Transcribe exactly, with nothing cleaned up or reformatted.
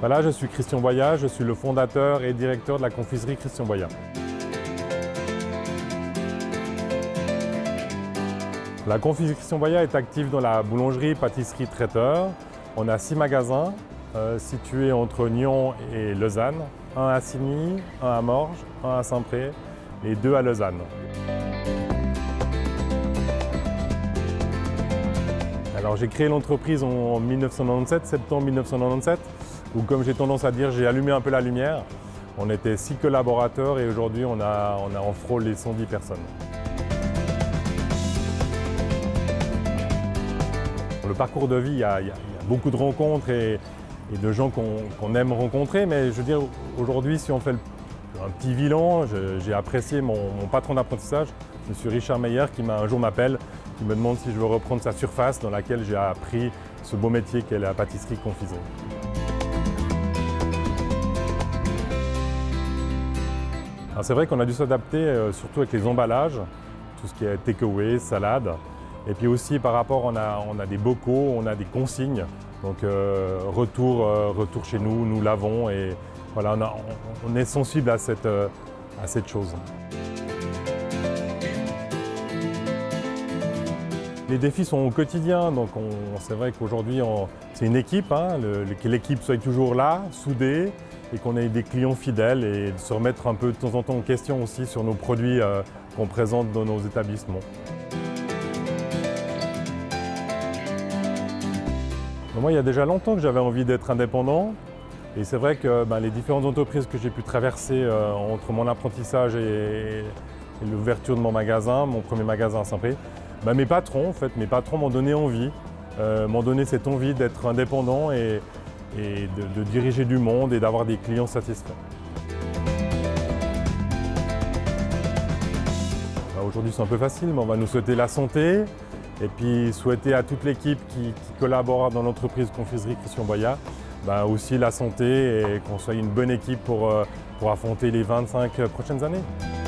Voilà, je suis Christian Boyat, je suis le fondateur et directeur de la confiserie Christian Boyat. La confiserie Christian Boyat est active dans la boulangerie, pâtisserie, traiteur. On a six magasins euh, situés entre Nyon et Lausanne, un à Signy, un à Morges, un à Saint-Pré et deux à Lausanne. Alors j'ai créé l'entreprise en mille neuf cent quatre-vingt-dix-sept, septembre mille neuf cent quatre-vingt-dix-sept, où comme j'ai tendance à dire, j'ai allumé un peu la lumière. On était six collaborateurs et aujourd'hui on a, on a en frôle les cent dix personnes. Le parcours de vie, il y a, il y a beaucoup de rencontres et, et de gens qu'on qu'on aime rencontrer, mais je veux dire, aujourd'hui, si on fait le, un petit bilan, j'ai apprécié mon, mon patron d'apprentissage, M. Richard Meyer, qui un jour m'appelle, qui me demande si je veux reprendre sa surface dans laquelle j'ai appris ce beau métier qu'est la pâtisserie-confiserie. C'est vrai qu'on a dû s'adapter, euh, surtout avec les emballages, tout ce qui est takeaway, salade. Et puis aussi par rapport, on a, on a des bocaux, on a des consignes. Donc euh, retour, euh, retour chez nous, nous lavons et voilà, on, a, on, on est sensible à cette, euh, à cette chose. Les défis sont au quotidien, donc c'est vrai qu'aujourd'hui c'est une équipe, hein, le, que l'équipe soit toujours là, soudée, et qu'on ait des clients fidèles et de se remettre un peu de temps en temps en question aussi sur nos produits euh, qu'on présente dans nos établissements. Moi, il y a déjà longtemps que j'avais envie d'être indépendant et c'est vrai que ben, les différentes entreprises que j'ai pu traverser euh, entre mon apprentissage et, et l'ouverture de mon magasin, mon premier magasin à Saint-Pré, ben, mes patrons, en fait, mes patrons m'ont donné envie, euh, m'ont donné cette envie d'être indépendant et, et de, de diriger du monde et d'avoir des clients satisfaits. Ben, aujourd'hui, c'est un peu facile, mais on va nous souhaiter la santé. Et puis souhaiter à toute l'équipe qui, qui collabore dans l'entreprise Confiserie Christian Boyat ben aussi la santé et qu'on soit une bonne équipe pour, pour affronter les vingt-cinq prochaines années.